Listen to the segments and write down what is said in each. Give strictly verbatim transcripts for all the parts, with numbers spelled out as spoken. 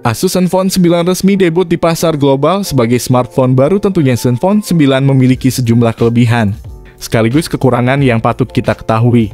Asus Zenfone sembilan resmi debut di pasar global sebagai smartphone baru. Tentunya Zenfone sembilan memiliki sejumlah kelebihan, sekaligus kekurangan yang patut kita ketahui.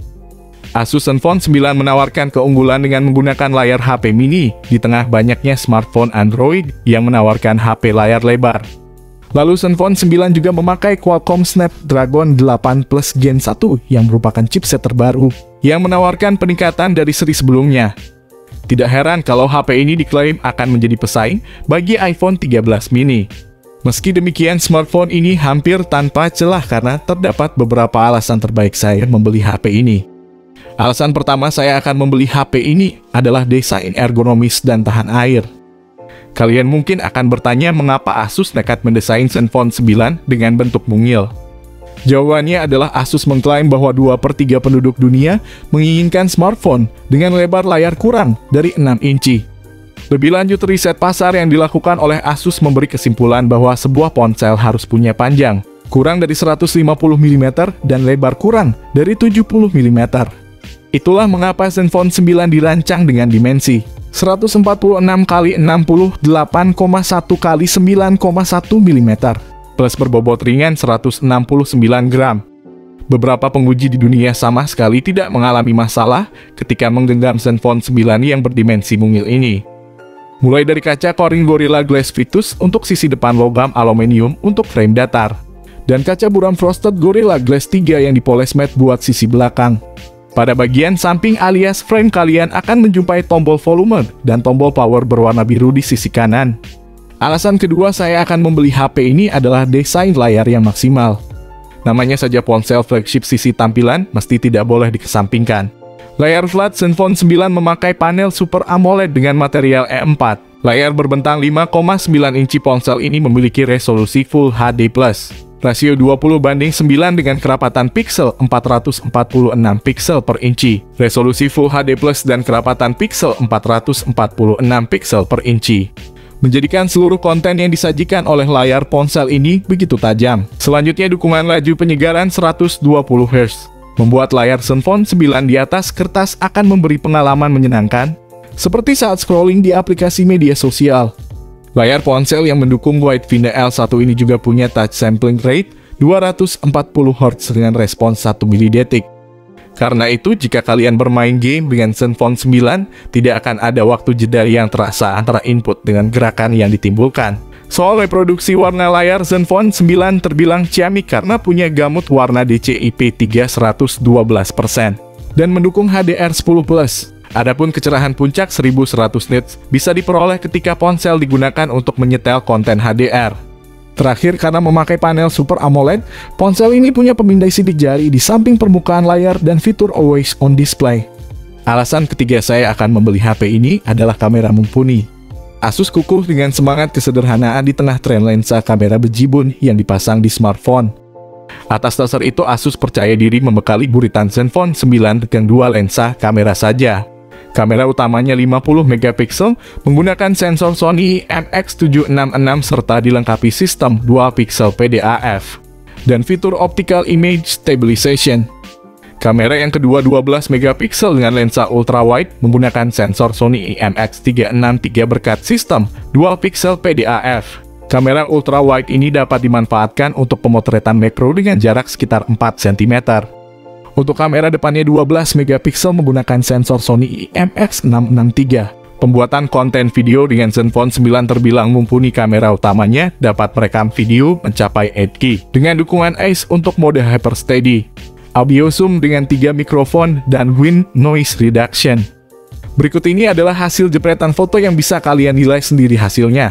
Asus Zenfone sembilan menawarkan keunggulan dengan menggunakan layar H P mini, di tengah banyaknya smartphone Android yang menawarkan H P layar lebar. Lalu Zenfone sembilan juga memakai Qualcomm Snapdragon delapan Plus Gen satu yang merupakan chipset terbaru, yang menawarkan peningkatan dari seri sebelumnya. Tidak heran kalau H P ini diklaim akan menjadi pesaing bagi iPhone tiga belas mini. Meski demikian, smartphone ini hampir tanpa celah karena terdapat beberapa alasan terbaik saya membeli H P ini. Alasan pertama saya akan membeli H P ini adalah desain ergonomis dan tahan air. Kalian mungkin akan bertanya mengapa Asus nekat mendesain Zenfone sembilan dengan bentuk mungil. Jawabannya adalah Asus mengklaim bahwa dua per tiga penduduk dunia menginginkan smartphone dengan lebar layar kurang dari enam inci. Lebih lanjut, riset pasar yang dilakukan oleh Asus memberi kesimpulan bahwa sebuah ponsel harus punya panjang kurang dari seratus lima puluh milimeter dan lebar kurang dari tujuh puluh milimeter. Itulah mengapa Zenfone sembilan dirancang dengan dimensi seratus empat puluh enam kali enam puluh delapan koma satu kali sembilan koma satu milimeter. Plus berbobot ringan seratus enam puluh sembilan gram. Beberapa penguji di dunia sama sekali tidak mengalami masalah ketika menggenggam Zenfone sembilan yang berdimensi mungil ini. Mulai dari kaca Corning Gorilla Glass Vitus untuk sisi depan logam aluminium untuk frame datar, dan kaca buram Frosted Gorilla Glass tiga yang dipoles matte buat sisi belakang. Pada bagian samping alias frame kalian akan menjumpai tombol volume dan tombol power berwarna biru di sisi kanan. Alasan kedua saya akan membeli H P ini adalah desain layar yang maksimal. Namanya saja ponsel flagship, sisi tampilan mesti tidak boleh dikesampingkan. Layar flat Zenfone sembilan memakai panel Super AMOLED dengan material E empat. Layar berbentang lima koma sembilan inci ponsel ini memiliki resolusi Full H D plus. Rasio dua puluh banding sembilan dengan kerapatan piksel empat ratus empat puluh enam piksel per inci. Resolusi Full H D plus dan kerapatan piksel empat ratus empat puluh enam piksel per inci, menjadikan seluruh konten yang disajikan oleh layar ponsel ini begitu tajam. Selanjutnya, dukungan laju penyegaran seratus dua puluh hertz membuat layar Zenfone sembilan di atas kertas akan memberi pengalaman menyenangkan, seperti saat scrolling di aplikasi media sosial. Layar ponsel yang mendukung Wide-Finder L satu ini juga punya touch sampling rate dua ratus empat puluh hertz dengan respons satu milidetik. Karena itu, jika kalian bermain game dengan Zenfone sembilan, tidak akan ada waktu jeda yang terasa antara input dengan gerakan yang ditimbulkan. Soal reproduksi warna layar, Zenfone sembilan terbilang ciamik karena punya gamut warna D C I P tiga seratus dua belas persen dan mendukung H D R sepuluh plus. Adapun kecerahan puncak seribu seratus nits bisa diperoleh ketika ponsel digunakan untuk menyetel konten H D R. Terakhir, karena memakai panel Super AMOLED, ponsel ini punya pemindai sidik jari di samping permukaan layar dan fitur Always On Display. Alasan ketiga saya akan membeli H P ini adalah kamera mumpuni. Asus kukuh dengan semangat kesederhanaan di tengah tren lensa kamera bejibun yang dipasang di smartphone. Atas dasar itu, Asus percaya diri membekali buritan Zenfone sembilan dengan dua lensa kamera saja. Kamera utamanya lima puluh megapiksel menggunakan sensor Sony I M X tujuh enam enam serta dilengkapi sistem dual pixel P D A F dan fitur Optical Image Stabilization. Kamera yang kedua dua belas megapiksel dengan lensa ultrawide menggunakan sensor Sony I M X tiga enam tiga berkat sistem dual pixel P D A F. Kamera ultrawide ini dapat dimanfaatkan untuk pemotretan makro dengan jarak sekitar empat sentimeter. Untuk kamera depannya dua belas megapiksel menggunakan sensor Sony I M X enam enam tiga. Pembuatan konten video dengan Zenfone sembilan terbilang mumpuni. Kamera utamanya dapat merekam video mencapai delapan K dengan dukungan A C E untuk mode Hyper Steady, audio zoom dengan tiga mikrofon, dan wind noise reduction. Berikut ini adalah hasil jepretan foto yang bisa kalian nilai sendiri hasilnya.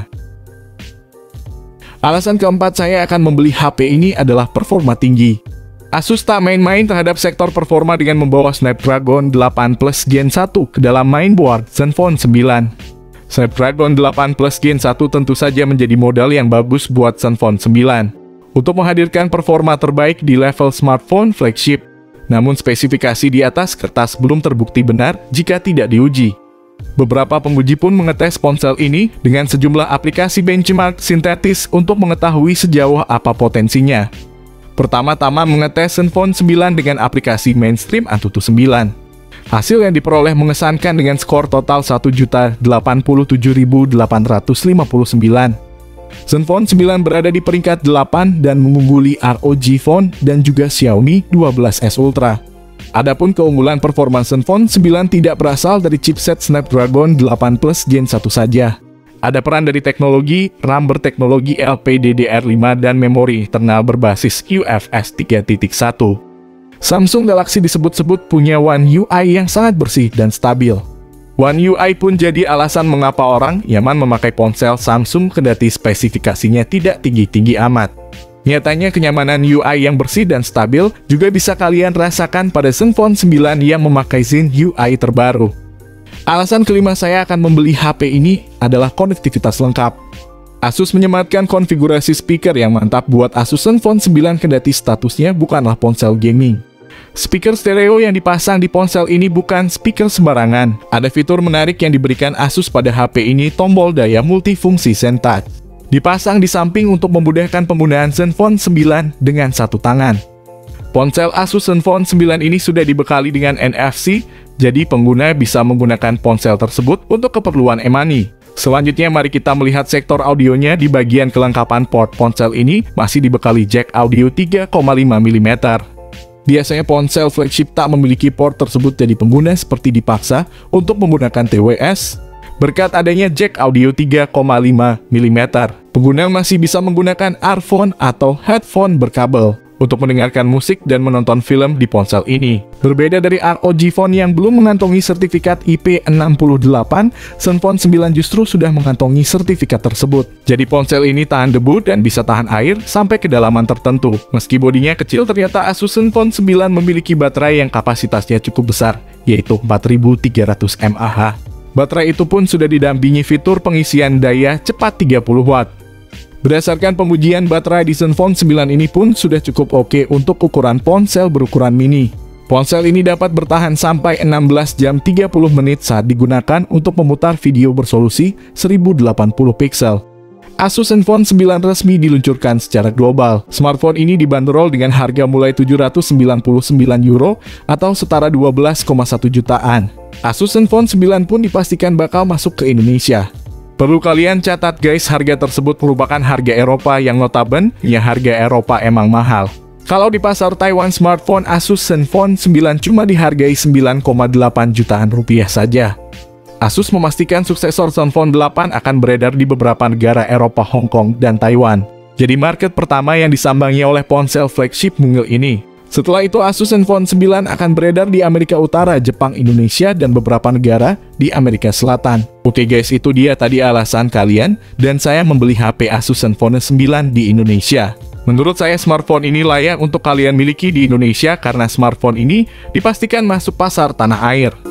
Alasan keempat saya akan membeli H P ini adalah performa tinggi. Asus tak main-main terhadap sektor performa dengan membawa Snapdragon delapan Plus Gen satu ke dalam mainboard Zenfone sembilan. Snapdragon delapan Plus Gen satu tentu saja menjadi modal yang bagus buat Zenfone sembilan untuk menghadirkan performa terbaik di level smartphone flagship. Namun spesifikasi di atas kertas belum terbukti benar jika tidak diuji. Beberapa penguji pun mengetes ponsel ini dengan sejumlah aplikasi benchmark sintetis untuk mengetahui sejauh apa potensinya. Pertama-tama mengetes Zenfone sembilan dengan aplikasi mainstream Antutu sembilan. Hasil yang diperoleh mengesankan dengan skor total satu juta delapan puluh tujuh ribu delapan ratus lima puluh sembilan. Zenfone sembilan berada di peringkat delapan dan mengungguli R O G Phone dan juga Xiaomi dua belas S Ultra. Adapun keunggulan performa Zenfone sembilan tidak berasal dari chipset Snapdragon delapan Plus Gen satu saja. Ada peran dari teknologi RAM berteknologi L P D D R lima dan memori internal berbasis U F S tiga titik satu. Samsung Galaxy disebut-sebut punya One U I yang sangat bersih dan stabil. One U I pun jadi alasan mengapa orang nyaman memakai ponsel Samsung kendati spesifikasinya tidak tinggi-tinggi amat. Nyatanya kenyamanan U I yang bersih dan stabil juga bisa kalian rasakan pada Zenfone sembilan yang memakai Zen U I terbaru. Alasan kelima saya akan membeli H P ini adalah konektivitas lengkap. Asus menyematkan konfigurasi speaker yang mantap buat Asus Zenfone sembilan kendati statusnya bukanlah ponsel gaming. Speaker stereo yang dipasang di ponsel ini bukan speaker sembarangan. Ada fitur menarik yang diberikan Asus pada H P ini, tombol daya multifungsi Zen Touch. Dipasang di samping untuk memudahkan penggunaan Zenfone sembilan dengan satu tangan. Ponsel Asus Zenfone sembilan ini sudah dibekali dengan N F C, jadi pengguna bisa menggunakan ponsel tersebut untuk keperluan e-money. Selanjutnya mari kita melihat sektor audionya. Di bagian kelengkapan port ponsel ini masih dibekali jack audio tiga koma lima milimeter. Biasanya ponsel flagship tak memiliki port tersebut, jadi pengguna seperti dipaksa untuk menggunakan T W S. Berkat adanya jack audio tiga koma lima milimeter, pengguna masih bisa menggunakan earphone atau headphone berkabel untuk mendengarkan musik dan menonton film di ponsel ini. Berbeda dari R O G Phone yang belum mengantongi sertifikat I P enam puluh delapan, Zenfone sembilan justru sudah mengantongi sertifikat tersebut. Jadi ponsel ini tahan debu dan bisa tahan air sampai kedalaman tertentu. Meski bodinya kecil, ternyata Asus Zenfone sembilan memiliki baterai yang kapasitasnya cukup besar, yaitu empat ribu tiga ratus mAh. Baterai itu pun sudah didampingi fitur pengisian daya cepat tiga puluh watt. Berdasarkan pengujian baterai di Zenfone sembilan ini pun sudah cukup oke untuk ukuran ponsel berukuran mini. Ponsel ini dapat bertahan sampai enam belas jam tiga puluh menit saat digunakan untuk memutar video bersolusi seribu delapan puluh piksel. Asus Zenfone sembilan resmi diluncurkan secara global. Smartphone ini dibanderol dengan harga mulai tujuh ratus sembilan puluh sembilan euro atau setara dua belas koma satu jutaan. Asus Zenfone sembilan pun dipastikan bakal masuk ke Indonesia. Perlu kalian catat guys, harga tersebut merupakan harga Eropa yang notabene ya harga Eropa emang mahal. Kalau di pasar Taiwan, smartphone Asus Zenfone sembilan cuma dihargai sembilan koma delapan jutaan rupiah saja. Asus memastikan suksesor Zenfone delapan akan beredar di beberapa negara Eropa, Hong Kong, dan Taiwan. Jadi market pertama yang disambangi oleh ponsel flagship mungil ini. Setelah itu Asus Zenfone sembilan akan beredar di Amerika Utara, Jepang, Indonesia, dan beberapa negara di Amerika Selatan. Oke guys, itu dia tadi alasan kalian dan saya membeli H P Asus Zenfone sembilan di Indonesia. Menurut saya smartphone ini layak untuk kalian miliki di Indonesia karena smartphone ini dipastikan masuk pasar tanah air.